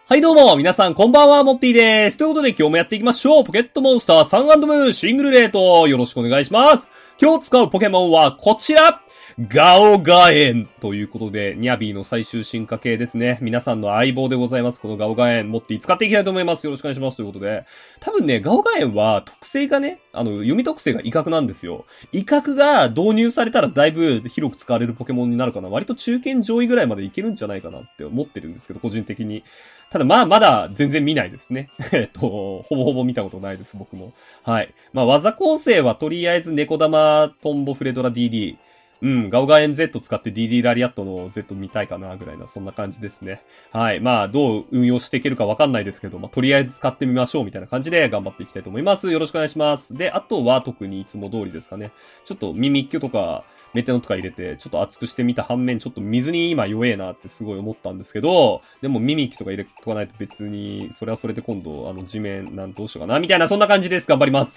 はいどうも、皆さんこんばんは、モッティです。ということで今日もやっていきましょう。ポケットモンスターサン&ムーンシングルレート、よろしくお願いします。今日使うポケモンはこちらガオガエンということで、ニャビーの最終進化系ですね。皆さんの相棒でございます。このガオガエン、モッティ使っていきたいと思います。よろしくお願いします。ということで、多分ね、ガオガエンは特性がね、読み特性が威嚇なんですよ。威嚇が導入されたらだいぶ広く使われるポケモンになるかな。割と中堅上位ぐらいまでいけるんじゃないかなって思ってるんですけど、個人的に。ただまだ全然見ないですね。ほぼほぼ見たことないです、僕も。はい。技構成はとりあえず猫玉、トンボ、フレドラ、DD。ガオガエン Z 使って DD ラリアットの Z 見たいかな、ぐらいな、そんな感じですね。はい。どう運用していけるかわかんないですけど、とりあえず使ってみましょう、みたいな感じで頑張っていきたいと思います。よろしくお願いします。で、あとは特にいつも通りですかね。ちょっとミミッキュとか、メテノとか入れて、ちょっと熱くしてみた反面、ちょっと水に今弱えなってすごい思ったんですけど、でもミミッキュとか入れとかないと別に、それはそれで今度、地面、どうしようかな、みたいな、そんな感じです。頑張ります。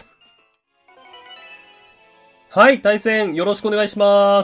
はい、対戦よろしくお願いします。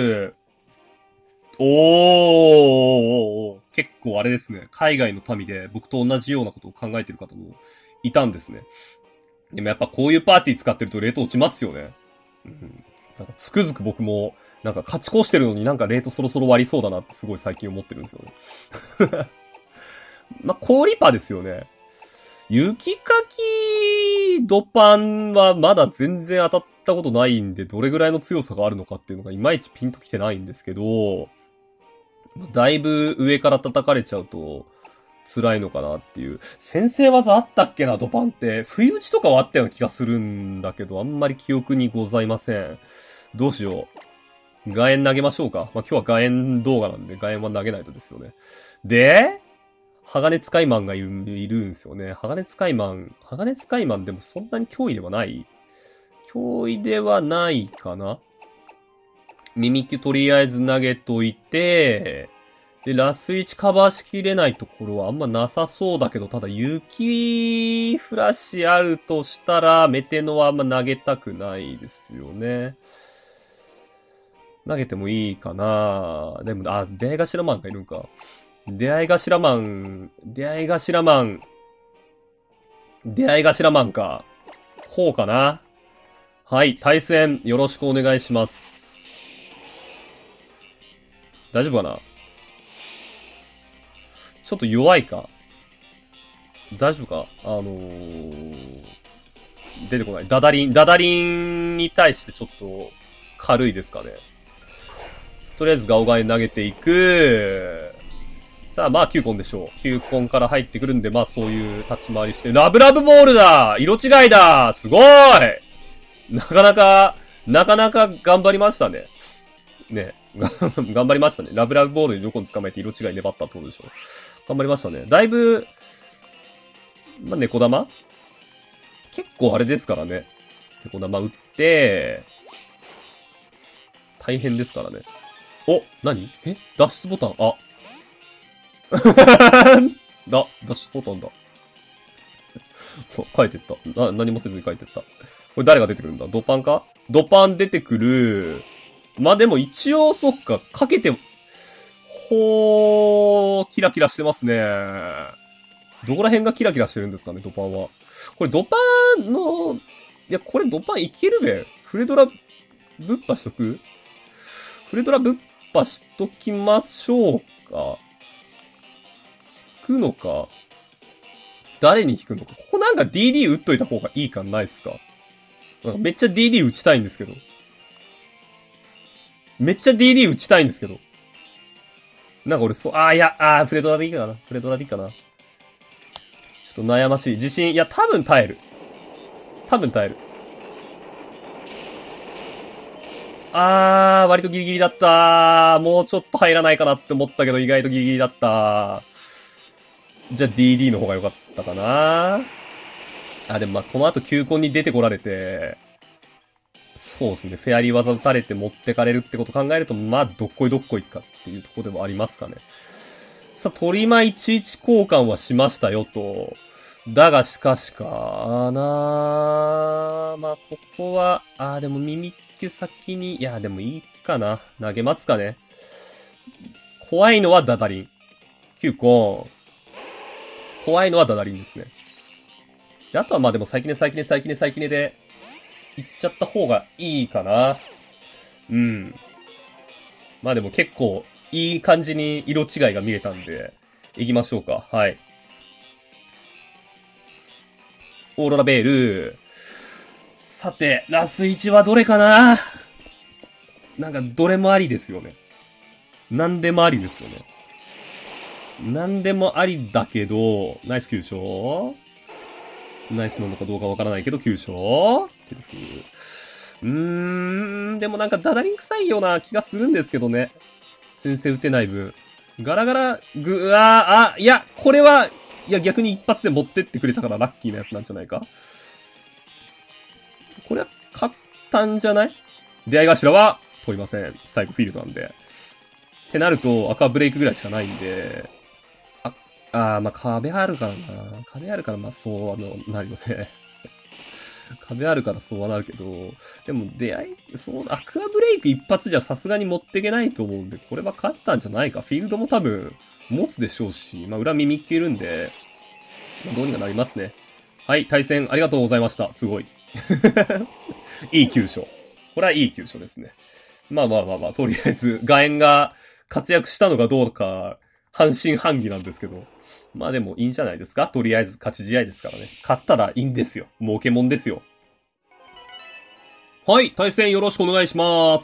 結構あれですね。海外の民で僕と同じようなことを考えてる方もいたんですね。でもやっぱこういうパーティー使ってるとレート落ちますよね。なんかつくづく僕も、なんか勝ち越してるのになんかレートそろそろ割りそうだなってすごい最近思ってるんですよね。氷パですよね。雪かきドパンはまだ全然当たったことないんで、どれぐらいの強さがあるのかっていうのがいまいちピンときてないんですけど、だいぶ上から叩かれちゃうと辛いのかなっていう。先制技あったっけな、ドパンって。不意打ちとかはあったような気がするんだけど、あんまり記憶にございません。どうしよう。ガエン投げましょうか。今日はガエン動画なんで、ガエンは投げないとですよね。で、鋼使いマンがいるんですよね。鋼使いマンでもそんなに脅威ではない脅威ではないかな。ミミキュとりあえず投げといて、で、ラス1カバーしきれないところはあんまなさそうだけど、ただ雪フラッシュあるとしたら、メテノはあんま投げたくないですよね。投げてもいいかな。でも、出会い頭マンがいるんか。出会い頭マンか。こうかな。はい、対戦よろしくお願いします。大丈夫かな？ちょっと弱いか。大丈夫か？出てこない。ダダリンに対してちょっと軽いですかね。とりあえずガオガエ投げていく。さあ、9コンでしょう。9コンから入ってくるんで、そういう立ち回りして。ラブラブボールだ！色違いだ！すごーい！なかなか頑張りましたね。ね。頑張りましたね。ラブラブボールにどこに捕まえて色違い粘ったってことでしょ。頑張りましたね。だいぶ、猫玉結構あれですからね。猫玉打って、大変ですからね。お、何？脱出ボタン、脱出ボタンだ。書いてった。何もせずに書いてった。これ誰が出てくるんだ？ドパンか？ドパン出てくる。でも一応、そっか、かけて、キラキラしてますね。どこら辺がキラキラしてるんですかね、ドパンは。これドパンの、これドパンいけるべ。フレドラ、ぶっぱしとく？フレドラぶっぱしときましょうか。引くのか誰に引くのか。ここなんか DD 打っといた方がいい感ないっすか？なんかめっちゃ DD 打ちたいんですけど。なんか俺フレドラでいいかな。ちょっと悩ましい。自信、多分耐える。割とギリギリだった。もうちょっと入らないかなって思ったけど、意外とギリギリだった。じゃあ DD の方が良かったかな。でもこの後9コンに出てこられて、そうですね。フェアリー技打たれて持ってかれるってこと考えると、どっこいかっていうところでもありますかね。さあ、トリマ11交換はしましたよと。だがしかしかなここは、でもミミッキュ先に、でもいいかな。投げますかね。怖いのはダダリン。9コン。 怖いのはダダリンですね。で、あとはまあでも最近ねで、行っちゃった方がいいかな。うん。まあでも結構、いい感じに色違いが見えたんで、行きましょうか。はい。オーロラベール。さて、ラス1はどれかな？なんかどれもありですよね。なんでもありですよね。なんでもありだけど、ナイス急所ナイスなのかどうかわからないけど、急所テルフ。でもなんかダダリン臭いような気がするんですけどね。先生打てない分。ガラガラ、いや、これは、いや逆に一発で持ってってくれたからラッキーなやつなんじゃないか？これは勝ったんじゃない？出会い頭は問いません。サイコフィールドなんで。ってなると赤ブレイクぐらいしかないんで、まあ、壁あるからな。壁あるから、まあ、そう、なるよね。壁あるからそうはなるけど、でも出会い、アクアブレイク一発じゃさすがに持っていけないと思うんで、これは勝ったんじゃないか。フィールドも多分、持つでしょうし、まあ、裏耳聞けるんで、まあ、どうにかなりますね。はい、対戦ありがとうございました。すごい。いい急所。これはいい急所ですね。まあ、とりあえず、ガエンが活躍したのかどうか、半信半疑なんですけど。まあでもいいんじゃないですか？とりあえず勝ち試合ですからね。勝ったらいいんですよ。儲けもんですよ。はい、対戦よろしくお願いします。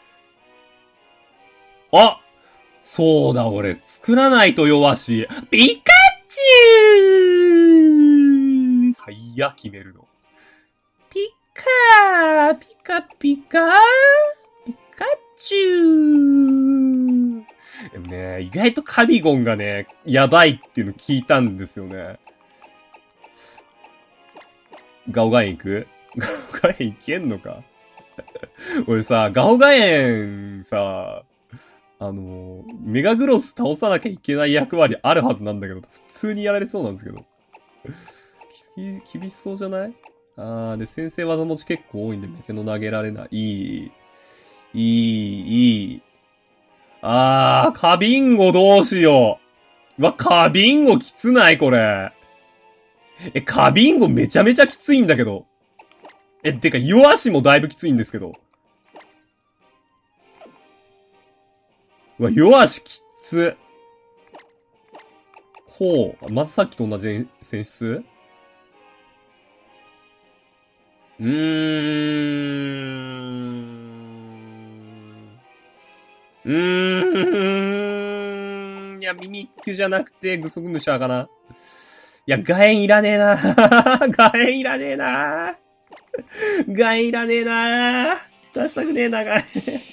あ！そうだ、俺、作らないと弱し。ピカチュウ！はいや、決めるの。ピカピカピカピカチュウ！でもね、意外とカビゴンがね、やばいっていうの聞いたんですよね。ガオガエン行く？ガオガエンいけんのか？俺さ、ガオガエンさ、メガグロス倒さなきゃいけない役割あるはずなんだけど、普通にやられそうなんですけど。厳しそうじゃない？で、先生技持ち結構多いんで、メテの投げられない。いい。カビンゴどうしよう。カビンゴきつないこれ。カビンゴめちゃめちゃきついんだけど。てか、弱しもだいぶきついんですけど。弱しきつ。まずさっきと同じ選出？いや、ミミックじゃなくて、グソグムシャーかな。いや、ガエンいらねえなガエンいらねえなガエンいらねえな出したくねえな、ガエン。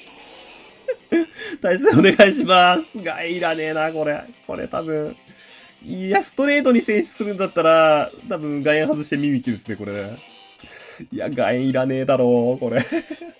対戦お願いします。ガエンいらねえな、これ。これ多分。いや、ストレートに選出するんだったら、多分ガエン外してミミックですね、これ。いや、ガエンいらねえだろう、これ。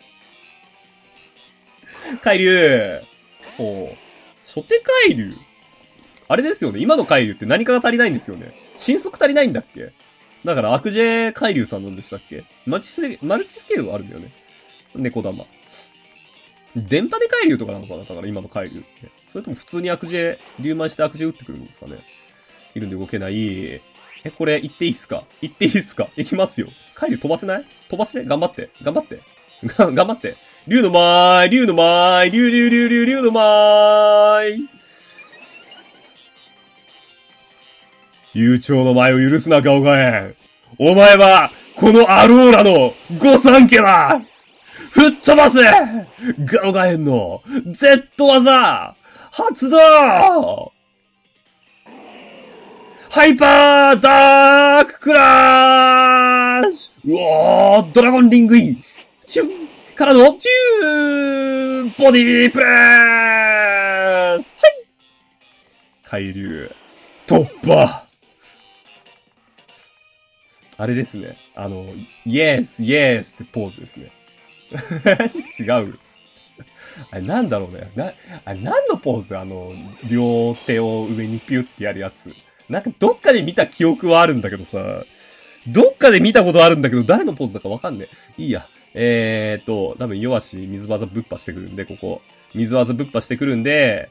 海流。初手海流。あれですよね。今の海流って何かが足りないんですよね。新速足りないんだっけ？だから、アクジェ海流さんなんでしたっけ？マルチスケールはあるんだよね。猫玉。電波で海流とかなのかな？だから今の海流って。それとも普通にアクジェ、流満してアクジェ打ってくるんですかね？いるんで動けない。これ、行っていいっすか？行っていいっすか？行きますよ。海流飛ばせない？飛ばして頑張って。頑張って。頑張って。竜の舞竜の舞竜の舞悠長の舞を許すな、ガオガエン。お前は、このアローラの御三家だ！吹っ飛ばせ！ガオガエンの Z 技発動！ハイパーダーククラッシュ！うおー、ドラゴンリングイン！シュンからの、チューボディープレス！はい！海流、突破！あれですね。イエスってポーズですね。違う。あれなんだろうね。あれ何のポーズ？両手を上にピュってやるやつ。なんかどっかで見た記憶はあるんだけどさ。どっかで見たことあるんだけど、誰のポーズだかわかんねえ。いいや。多分弱し水技ぶっぱしてくるんで、ここ。水技ぶっぱしてくるんで、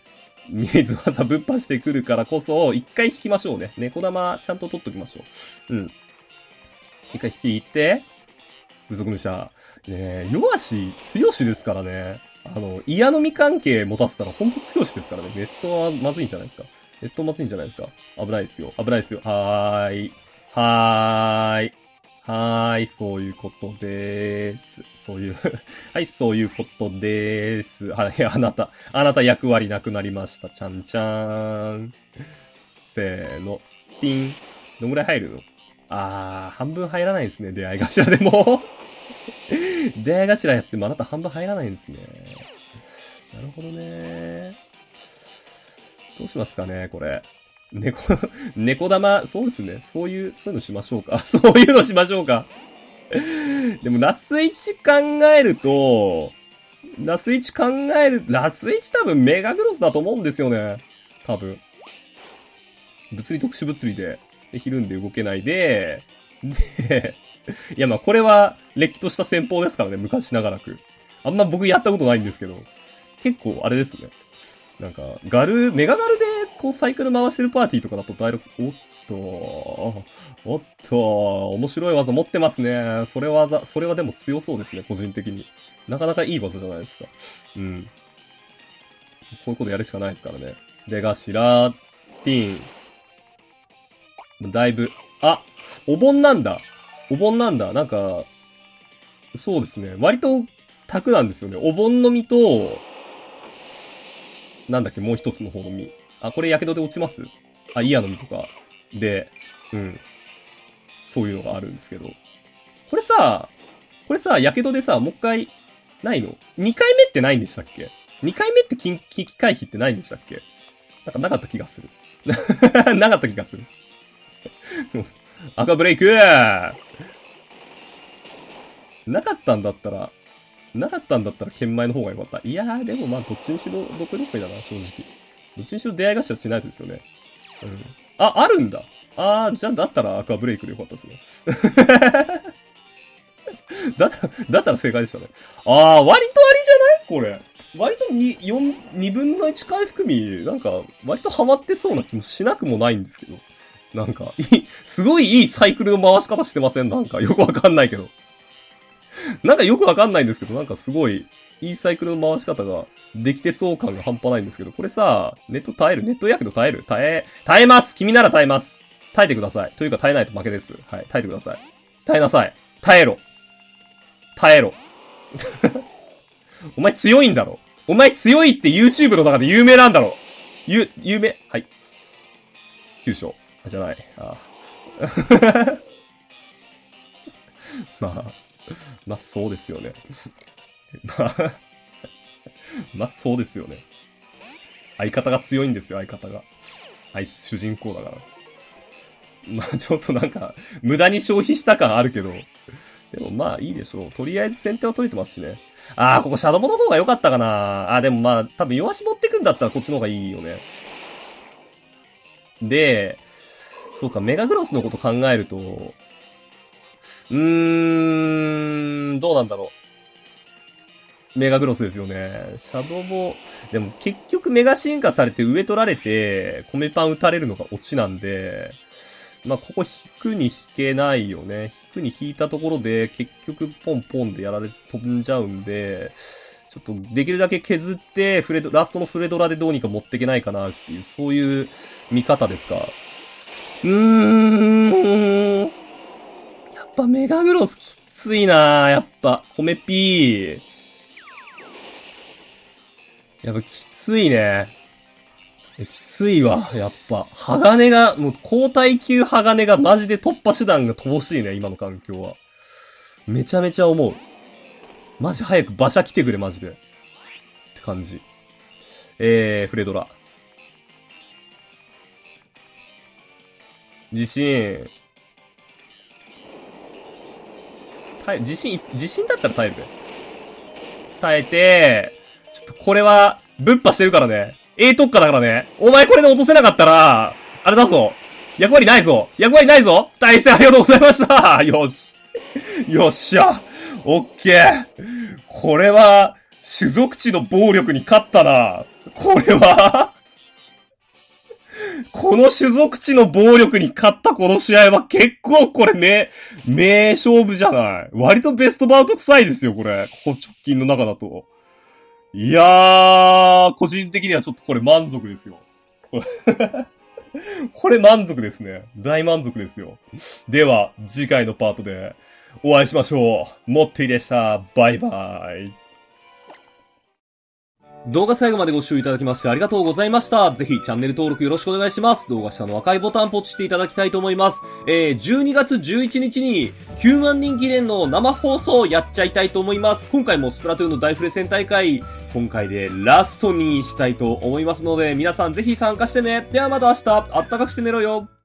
水技ぶっぱしてくるからこそ、一回引きましょうね。猫玉ちゃんと取っときましょう。うん。一回引いて、部族武者。ねえ、弱し、強しですからね。嫌のみ関係持たせたらほんと強しですからね。ネットはまずいんじゃないですか。ネットまずいんじゃないですか。危ないですよ。危ないですよ。はーい。はーい。はーい。そういうことでーす。そういうはい、そういうことでーす。はい、あなた役割なくなりました。ちゃんちゃーん。せーの。ティン。どんぐらい入るの？半分入らないですね。出会い頭でも出会い頭やってもあなた半分入らないんですね。なるほどね。どうしますかね、これ。猫玉、そうですね。そういうのしましょうか。そういうのしましょうか。でも、ラス1考えると、ラス1多分メガグロスだと思うんですよね。多分。物理特殊物理で、ひるんで動けないで、いやまあこれは、れっきとした戦法ですからね、昔ながらく。あんま僕やったことないんですけど、結構あれですね。なんか、メガガルで、こうサイクル回してるパーティーとかだと第6、おっと、面白い技持ってますね。それはでも強そうですね、個人的に。なかなかいい技じゃないですか。うん。こういうことやるしかないですからね。出頭、ティーン。だいぶ、お盆なんだ。なんか、そうですね。割と、卓なんですよね。お盆の実と、なんだっけ、もう一つの方の実。これ火傷で落ちます？イヤの実とか。で、うん。そういうのがあるんですけど。これさ、火傷でさ、もう一回、ないの？ 2 回目ってないんでしたっけ？ 2 回目って危機回避ってないんでしたっけ？なんかなかった気がする。なかった気がする。赤ブレイクなかったんだったら剣前の方が良かった。いやー、でもまあ、どっちにしろ、どこだな、正直。どっちにしろ出会い頭しないとですよね。うん。あるんだ。じゃあ、だったらアクアブレイクでよかったですね。だったら正解でしたね。割とありじゃないこれ。割と2分の1回含み、なんか、割とハマってそうな気もしなくもないんですけど。なんか、すごいいいサイクルの回し方してません？なんか、よくわかんないけど。なんかよくわかんないんですけど、なんかすごい、いいサイクルの回し方ができてそう感が半端ないんですけど、これさ、ネットやけど耐えます君なら耐えます耐えてください。というか耐えないと負けです。はい、耐えてください。耐えなさい。耐えろ。お前強いんだろ。お前強いって YouTube の中で有名なんだろ。有名。はい。9勝。じゃない。まあ、そうですよね。まあ、そうですよね。相方が強いんですよ、相方が。あいつ主人公だから。まあ、ちょっとなんか、無駄に消費した感あるけど。でもまあ、いいでしょう。とりあえず先手は取れてますしね。ここシャドボの方が良かったかな。でもまあ、多分弱し持ってくんだったらこっちの方がいいよね。で、そうか、メガグロスのこと考えると、どうなんだろう。メガグロスですよね。シャドボ、でも結局メガ進化されて上取られて、米パン打たれるのがオチなんで、まあ、ここ引くに引けないよね。引くに引いたところで、結局ポンポンでやられ、飛んじゃうんで、ちょっとできるだけ削って、ラストのフレドラでどうにか持っていけないかなっていう、そういう見方ですか。やっぱメガグロスきついなやっぱ、米ピー。やっぱきついね。きついわ、やっぱ。鋼が、もう高耐久鋼がマジで突破手段が乏しいね、今の環境は。めちゃめちゃ思う。マジ早く馬車来てくれ、マジで。って感じ。フレドラ。自信だったら耐えるべ。耐えて、ちょっとこれは、ぶっ破してるからね。特化だからね。お前これで落とせなかったら、あれだぞ。役割ないぞ。対戦ありがとうございました。よし。よっしゃ。オッケー。これは、種族地の暴力に勝ったな。これはこの種族値の暴力に勝ったこの試合は結構これ名勝負じゃない。割とベストバウト臭いですよ、これ。ここ直近の中だと。いやー、個人的にはちょっとこれ満足ですよ。これ満足ですね。大満足ですよ。では、次回のパートでお会いしましょう。もっていでした。バイバイ。動画最後までご視聴いただきましてありがとうございました。ぜひチャンネル登録よろしくお願いします。動画下の赤いボタンポチしていただきたいと思います。12月11日に9万人記念の生放送やっちゃいたいと思います。今回もスプラトゥーンの大フレ戦大会、今回でラストにしたいと思いますので、皆さんぜひ参加してね。ではまた明日、あったかくして寝ろよ。